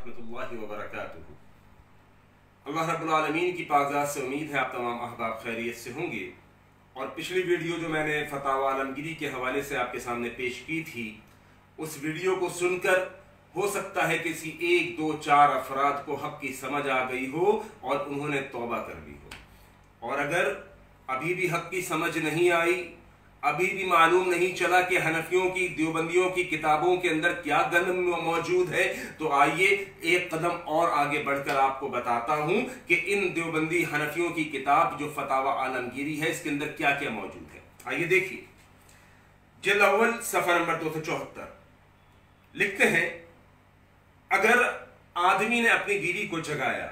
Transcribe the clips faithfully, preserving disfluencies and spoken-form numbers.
रहमतुल्लाहि व बरकातुहू। अल्लाह रब्बुल आलमीन की पाकज़ात से उम्मीद है आप तमाम अहबाब खैरियत से होंगे। और पिछली वीडियो जो मैंने फतावा आलमगीरी के हवाले से आपके सामने पेश की थी, उस वीडियो को सुनकर हो सकता है किसी एक दो चार अफराद को हक़ की समझ आ गई हो और उन्होंने तौबा कर ली हो। और अगर अभी भी हक़ की समझ नहीं आई, अभी भी मालूम नहीं चला कि हनफियों की, देवबंदियों की किताबों के अंदर क्या गंद मौजूद है, तो आइए एक कदम और आगे बढ़कर आपको बताता हूं कि इन देवबंदी हनफियों की किताब जो फतावा आलमगीरी है, इसके अंदर क्या क्या मौजूद है। आइए देखिए, जिल्द अव्वल सफ़ा नंबर दो सौ चौहत्तर लिखते हैं, अगर आदमी ने अपनी बीवी को जगाया,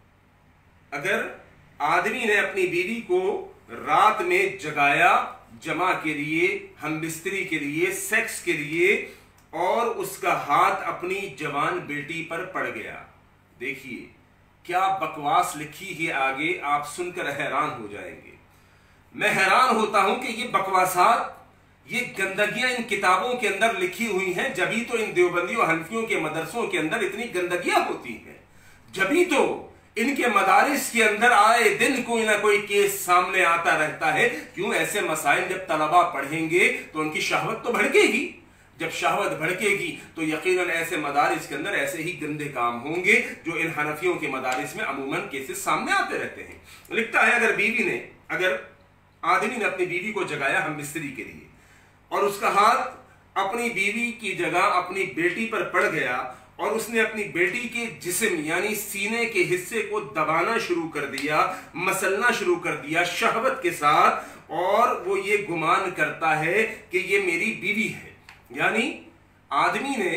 अगर आदमी ने अपनी बीवी को रात में जगाया जमा के लिए, हम बिस्तरी के लिए, सेक्स के लिए, और उसका हाथ अपनी जवान बेटी पर पड़ गया। देखिए क्या बकवास लिखी है आगे, आप सुनकर हैरान हो जाएंगे। मैं हैरान होता हूं कि ये बकवासात, ये गंदगियां इन किताबों के अंदर लिखी हुई हैं। जभी तो इन देवबंदियों हनफियों के मदरसों के अंदर इतनी गंदगियां होती हैं, जभी तो इनके मदारिस के अंदर आए दिन कोई ना कोई केस सामने आता रहता है। क्यों? ऐसे मसाइल जब तलबा पढ़ेंगे तो उनकी शहवत तो भड़केगी। जब शहवत भड़केगी तो यकीनन ऐसे मदारिस के अंदर ऐसे ही गंदे काम होंगे जो इन हनफियों के मदारिस में अमूमन केसेस सामने आते रहते हैं। लिखता है, अगर बीवी ने, अगर आदमी ने अपनी बीवी को जगाया हम बिस्तरी के लिए और उसका हाथ अपनी बीवी की जगह अपनी बेटी पर पड़ गया और उसने अपनी बेटी के जिस्म यानी सीने के हिस्से को दबाना शुरू कर दिया, मसलना शुरू कर दिया शहवत के साथ, और वो ये गुमान करता है कि ये मेरी बीवी है। यानी आदमी ने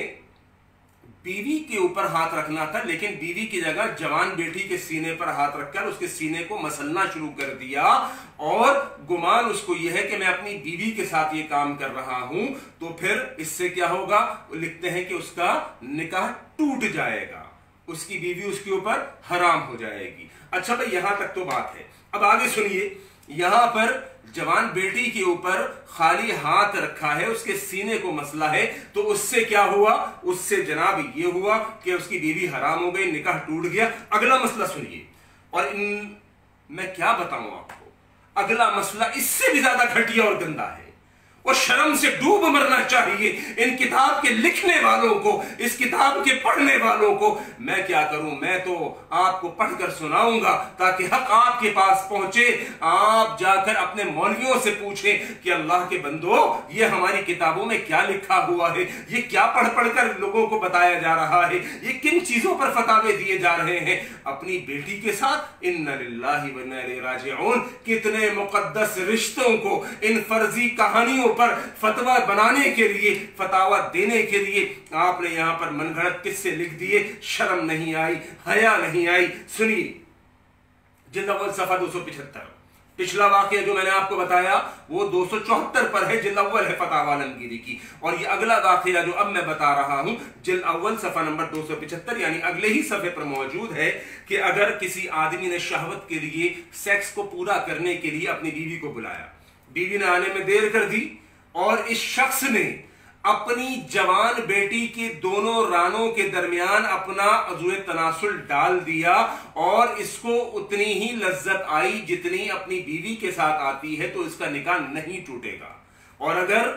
बीवी के ऊपर हाथ रखना था, लेकिन बीवी की जगह जवान बेटी के सीने पर हाथ रखकर उसके सीने को मसलना शुरू कर दिया, और गुमान उसको यह है कि मैं अपनी बीवी के साथ ये काम कर रहा हूं। तो फिर इससे क्या होगा? लिखते हैं कि उसका निकाह टूट जाएगा, उसकी बीवी उसके ऊपर हराम हो जाएगी। अच्छा भाई, यहां तक तो बात है। अब आगे सुनिए, यहां पर जवान बेटी के ऊपर खाली हाथ रखा है, उसके सीने को मसला है, तो उससे क्या हुआ? उससे जनाब ये हुआ कि उसकी बीवी हराम हो गई, निकाह टूट गया। अगला मसला सुनिए, और इन मैं क्या बताऊं आपको, अगला मसला इससे भी ज्यादा घटिया और गंदा है, और शर्म से डूब मरना चाहिए इन किताब के लिखने वालों को, इस किताब के पढ़ने वालों को। मैं क्या करूं, मैं तो आपको पढ़कर सुनाऊंगा ताकि हक आपके पास पहुंचे, आप जाकर अपने मौलवियों से पूछें कि अल्लाह के बंदो, ये हमारी किताबों में क्या लिखा हुआ है, ये क्या पढ़ पढ़कर लोगों को बताया जा रहा है, ये किन चीजों पर फतावे दिए जा रहे हैं। अपनी बेटी के साथ इन्ना लिल्लाहि व इन्ना इलैहि राजिऊन, कितने मुकद्दस रिश्तों को इन फर्जी कहानियों पर फतवा बनाने के लिए, फतावा देने के लिए आपने यहां पर मनगढ़ंत किस्से लिख दिए। शर्म नहीं आई, हया नहीं आई। सुनिए, जिल्द अव्वल सफा दो सौ पिछहत्तर, पिछला वाकया जो मैंने आपको बताया वो दो सौ चौहत्तर पर है, जिल्द अव्वल है फतावा आलमगीरी की। और ये अगला वाकया जो अब मैं बता रहा हूं, जिल्द अव्वल सफा नंबर दो सौ पिछहत्तर यानी अगले ही सफे पर मौजूद है कि अगर किसी आदमी ने शहवत के लिए, सेक्स को पूरा करने के लिए अपनी बीवी को बुलाया, बीवी ने आने में देर कर दी, और इस शख्स ने अपनी जवान बेटी के दोनों रानों के दरमियान अपना अज़ुए तनासुल डाल दिया, और इसको उतनी ही लज्जत आई जितनी अपनी बीवी के साथ आती है, तो इसका निकाह नहीं टूटेगा। और अगर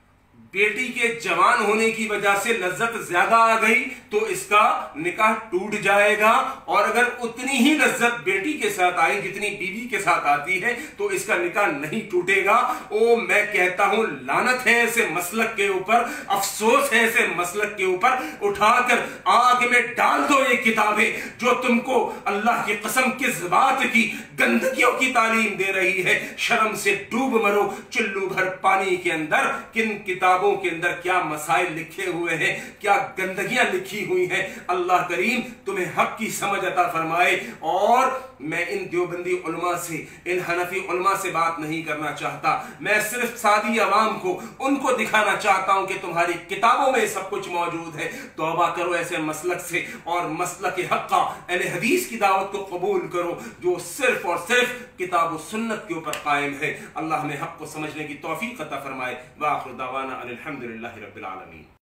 बेटी के जवान होने की वजह से लज्जत ज्यादा आ गई तो इसका निकाह टूट जाएगा, और अगर उतनी ही लज्जत बेटी के साथ आई जितनी बीवी के साथ आती है तो इसका निकाह नहीं टूटेगा। ओ मैं कहता हूं, लानत है ऐसे मसलक के ऊपर, अफसोस है ऐसे मसलक के ऊपर। उठाकर आग में डाल दो ये किताबें जो तुमको अल्लाह की कसम किस बात की गंदगियों की तालीम दे रही है। शर्म से डूब मरो चुल्लू भर पानी के अंदर। किन किताब के अंदर क्या मसाइल लिखे हुए हैं, क्या गंदगियां लिखी हुई हैं। अल्लाह करीम तुम्हें हक की समझ अता फरमाए। और मैं इन देवबंदी उलमा से, इन हनफी उलमा से बात नहीं करना चाहता, मैं सिर्फ सादी अवाम को, उनको दिखाना चाहता हूं कि तुम्हारी किताबों में सब कुछ मौजूद है। तौबा करो ऐसे मसलक से, और मसलक हक्का अहले हदीस की दावत को कबूल करो जो सिर्फ और सिर्फ किताब और सुन्नत के ऊपर कायम है। अल्लाह हमें हक को समझने की तौफीक अता फरमाए। व आखिर दावाना अनिल हम्दुलिल्लाहि रब्बिल आलमीन।